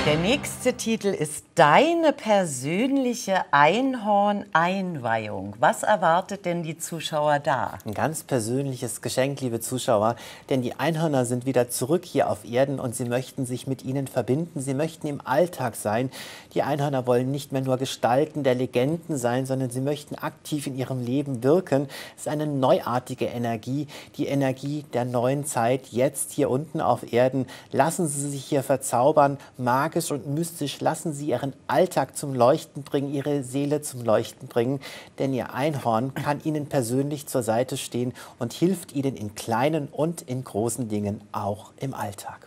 Der nächste Titel ist Deine persönliche Einhorn-Einweihung. Was erwartet denn die Zuschauer da? Ein ganz persönliches Geschenk, liebe Zuschauer, denn die Einhörner sind wieder zurück hier auf Erden und sie möchten sich mit ihnen verbinden. Sie möchten im Alltag sein. Die Einhörner wollen nicht mehr nur Gestalten der Legenden sein, sondern sie möchten aktiv in ihrem Leben wirken. Es ist eine neuartige Energie, die Energie der neuen Zeit, jetzt hier unten auf Erden. Lassen Sie sich hier verzaubern, magisch und mystisch, lassen Sie Ihren Alltag zum Leuchten bringen, Ihre Seele zum Leuchten bringen, denn Ihr Einhorn kann Ihnen persönlich zur Seite stehen und hilft Ihnen in kleinen und in großen Dingen, auch im Alltag.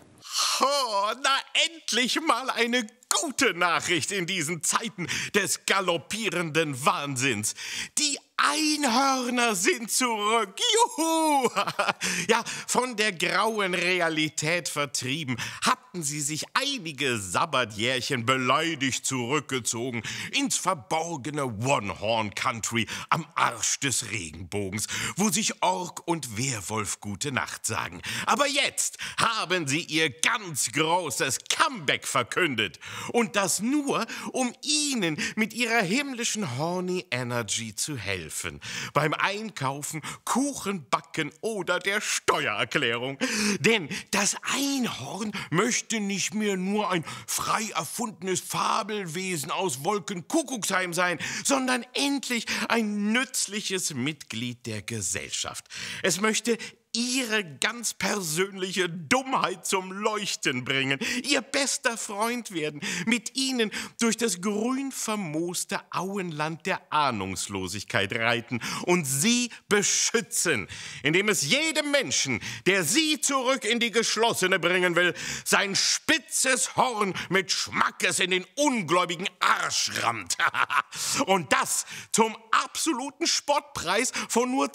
Oh, na endlich mal eine gute Nachricht in diesen Zeiten des galoppierenden Wahnsinns. Die Einhörner sind zurück. Juhu! Ja, von der grauen Realität vertrieben, hatten sie sich einige Sabbatjährchen beleidigt zurückgezogen ins verborgene One-Horn-Country am Arsch des Regenbogens, wo sich Ork und Werwolf gute Nacht sagen. Aber jetzt haben sie ihr ganz großes Comeback verkündet. Und das nur, um ihnen mit ihrer himmlischen Horny Energy zu helfen. Beim Einkaufen, Kuchen backen oder der Steuererklärung. Denn das Einhorn möchte nicht mehr nur ein frei erfundenes Fabelwesen aus Wolkenkuckucksheim sein, sondern endlich ein nützliches Mitglied der Gesellschaft. Es möchte ihre ganz persönliche Dummheit zum Leuchten bringen, ihr bester Freund werden, mit ihnen durch das grün vermooste Auenland der Ahnungslosigkeit reiten und sie beschützen, indem es jedem Menschen, der sie zurück in die Geschlossene bringen will, sein spitzes Horn mit Schmackes in den ungläubigen Arsch rammt. Und das zum absoluten Spottpreis von nur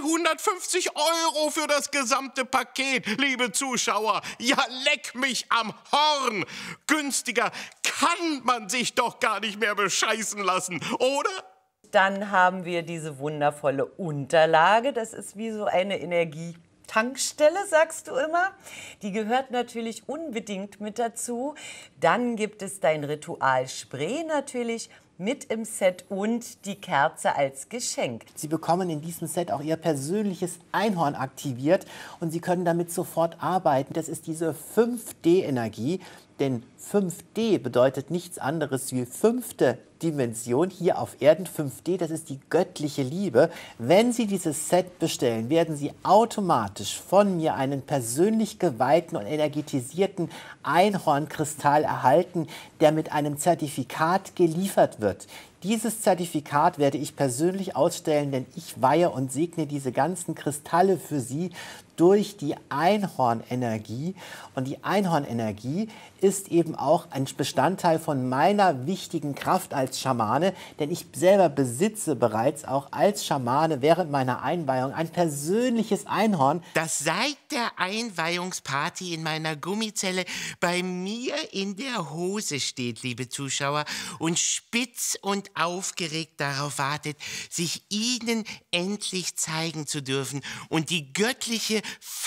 250 € für das gesamte Paket, liebe Zuschauer. Ja, leck mich am Horn. Günstiger kann man sich doch gar nicht mehr bescheißen lassen, oder? Dann haben wir diese wundervolle Unterlage. Das ist wie so eine Energietankstelle, sagst du immer. Die gehört natürlich unbedingt mit dazu. Dann gibt es dein Ritualspray natürlich mit im Set und die Kerze als Geschenk. Sie bekommen in diesem Set auch Ihr persönliches Einhorn aktiviert und Sie können damit sofort arbeiten. Das ist diese 5D-Energie, denn 5D bedeutet nichts anderes wie fünfte Dimension hier auf Erden. 5D, das ist die göttliche Liebe. Wenn Sie dieses Set bestellen, werden Sie automatisch von mir einen persönlich geweihten und energetisierten Einhornkristall erhalten, der mit einem Zertifikat geliefert wird. Dieses Zertifikat werde ich persönlich ausstellen, denn ich weihe und segne diese ganzen Kristalle für Sie durch die Einhornenergie. Und die Einhornenergie ist eben auch ein Bestandteil von meiner wichtigen Kraft als Schamane, denn ich selber besitze bereits auch als Schamane während meiner Einweihung ein persönliches Einhorn. Das seit der Einweihungsparty in meiner Gummizelle bei mir in der Hose steht, liebe Zuschauer, und spitz und aufgeregt darauf wartet, sich Ihnen endlich zeigen zu dürfen und die göttliche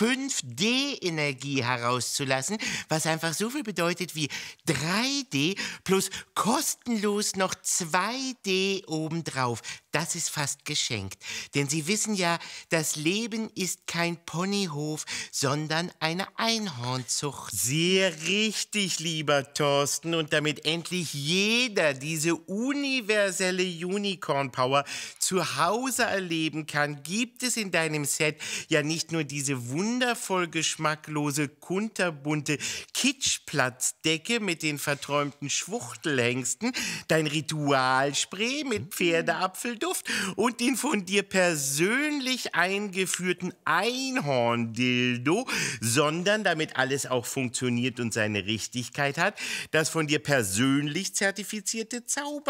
5D-Energie herauszulassen, was einfach so viel bedeutet wie 3D plus kostenlos noch 2D obendrauf. Das ist fast geschenkt. Denn Sie wissen ja, das Leben ist kein Ponyhof, sondern eine Einhornzucht. Sehr richtig, lieber Thorsten. Und damit endlich jeder diese universelle Unicorn-Power zu Hause erleben kann, gibt es in deinem Set ja nicht nur diese wundervoll geschmacklose, kunterbunte Kitschplatzdecke mit den verträumten Schwuchtelhengsten, dein Ritualspray mit Pferdeapfelduft und den von dir persönlich eingeführten Einhorn-Dildo, sondern damit alles auch funktioniert und seine Richtigkeit hat, das von dir persönlich zertifizierte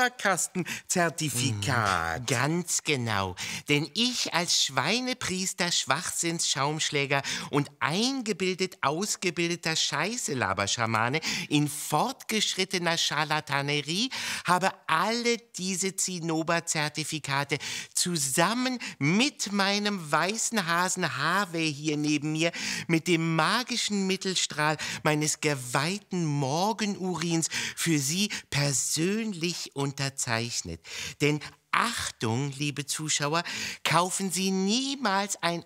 Zauberkastenzertifikat. Ganz genau. Denn ich als Schweinepriester, Schwachsinnsschaumschläger und eingebildet ausgebildeter Quacklaber-Schamane in fortgeschrittener Charlatanerie, habe alle diese Zinnober-Zertifikate zusammen mit meinem weißen Hasen Harvey hier neben mir mit dem magischen Mittelstrahl meines geweihten Morgenurins für Sie persönlich unterzeichnet. Denn Achtung, liebe Zuschauer, kaufen Sie niemals ein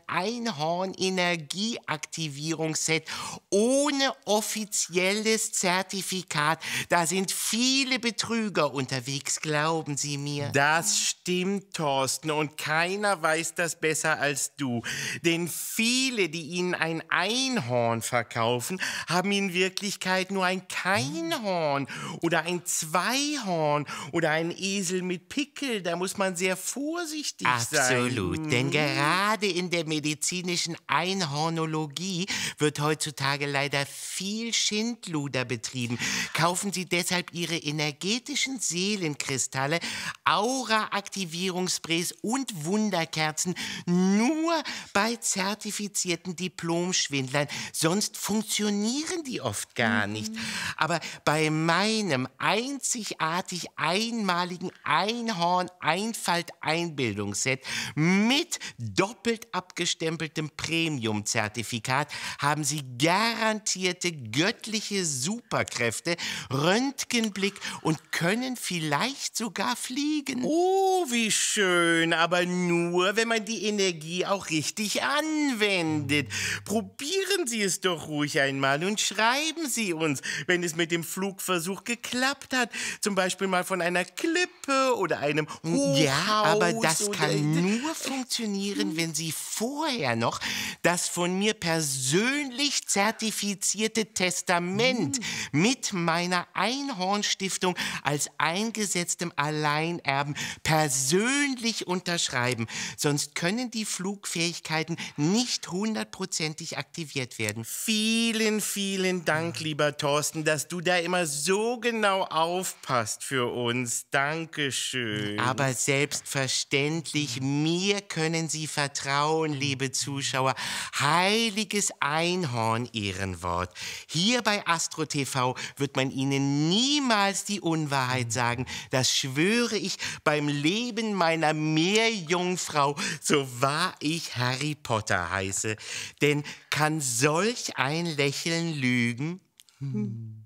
Einhorn-Energieaktivierungsset ohne offizielles Zertifikat. Da sind viele Betrüger unterwegs, glauben Sie mir. Das stimmt, Thorsten, und keiner weiß das besser als du. Denn viele, die Ihnen ein Einhorn verkaufen, haben in Wirklichkeit nur ein Keinhorn oder ein Zweihorn oder ein Esel mit Pickel. Da muss man sehr vorsichtig sein. Absolut, denn gerade in der medizinischen Einhornologie wird heutzutage leider viel Schindluder betrieben. Kaufen Sie deshalb Ihre energetischen Seelenkristalle, Aura-Aktivierungssprays und Wunderkerzen nur bei zertifizierten Diplomschwindlern, sonst funktionieren die oft gar nicht. Aber bei meinem einzigartig einmaligen Einhorn-Einfalt-Einbildungsset mit doppelt abgestempeltem Premium-Zertifikat haben Sie garantierte göttliche Superkräfte, Röntgenblick und können vielleicht sogar fliegen. Oh, wie schön, aber nur, wenn man die Energie auch richtig anwendet. Probieren Sie es doch ruhig einmal und schreiben Sie uns, wenn es mit dem Flugversuch geklappt hat. Zum Beispiel mal von einer Klippe oder einem Hochhaus. Ja, aber das kann nur funktionieren, wenn Sie vorher noch das von mir persönlich zertifizierte Testament mit meiner Einhornstiftung als eingesetztem Alleinerben persönlich unterschreiben. Sonst können die Flugfähigkeiten nicht hundertprozentig aktiviert werden. Vielen, vielen Dank, lieber Thorsten, dass du da immer so genau aufpasst für uns. Dankeschön. Aber selbstverständlich, mir können Sie vertrauen, liebe Zuschauer. Heiliges Einhorn, Ehrenwort. Hier bei Astro TV wird man Ihnen niemals die Unwahrheit sagen. Das schwöre ich beim Leben meiner Meerjungfrau, so wahr ich Harry Potter heiße. Denn kann solch ein Lächeln lügen?